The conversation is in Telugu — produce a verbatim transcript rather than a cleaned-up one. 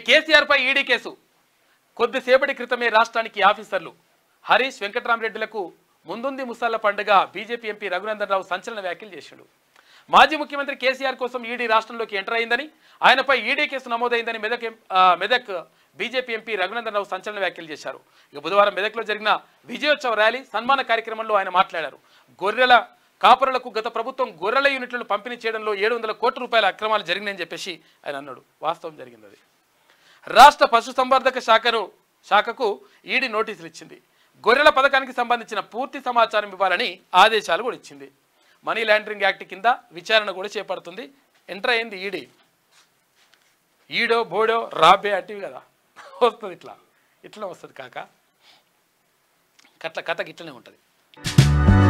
కేసీఆర్ పై ఈడీ కేసు. కొద్దిసేపటి క్రితమే రాష్ట్రానికి ఆఫీసర్లు. హరీష్ వెంకట్రామరెడ్డిలకు ముందుంది ముసళ్ల పండుగ. బీజేపీ ఎంపీ రఘునందన్ రావు సంచలన వ్యాఖ్యలు చేశాడు. మాజీ ముఖ్యమంత్రి కేసీఆర్ కోసం ఈడీ రాష్ట్రంలోకి ఎంటర్ అయిందని, ఆయనపై ఈడీ కేసు నమోదైందని మెదక్ మెదక్ బీజేపీ ఎంపీ రఘునందన్ రావు సంచలన వ్యాఖ్యలు చేశారు. ఇక బుధవారం మెదక్లో జరిగిన విజయోత్సవ ర్యాలీ సన్మాన కార్యక్రమంలో ఆయన మాట్లాడారు. గొర్రెల కాపురులకు గత ప్రభుత్వం గొర్రెల యూనిట్లను పంపిణీ చేయడంలో ఏడు వందల కోట్ల రూపాయల అక్రమాలు జరిగినాయని చెప్పేసి ఆయన అన్నాడు. వాస్తవం జరిగింది. అది రాష్ట్ర పశుసంవర్ధక శాఖను శాఖకు ఈడీ నోటీసులు ఇచ్చింది. గొర్రెల పథకానికి సంబంధించిన పూర్తి సమాచారం ఇవ్వాలని ఆదేశాలు కూడా ఇచ్చింది. మనీ లాండరింగ్ యాక్ట్ కింద విచారణ కూడా చేపడుతుంది. ఎంటర్ అయింది ఈడీ. ఈడో బోడో రాబే అంటే కదా వస్తుంది. ఇట్లా ఇట్లా వస్తుంది కాక కట్ల కథకి ఇట్లనే ఉంటుంది.